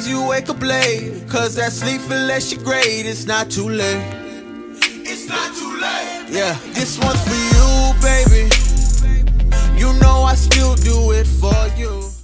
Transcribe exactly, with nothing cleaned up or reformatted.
days you wake up late, cause that sleep will let you grade. It's not too late. It's not too late. Yeah, this one's for you, baby. You know I still do it for you.